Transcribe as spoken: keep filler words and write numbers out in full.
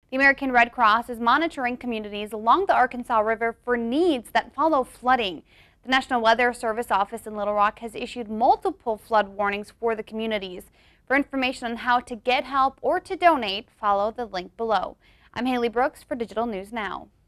The American Red Cross is monitoring communities along the Arkansas River for needs that follow flooding. The National Weather Service office in Little Rock has issued multiple flood warnings for the communities. For information on how to get help or to donate, follow the link below. I'm Haley Brooks for Digital News Now.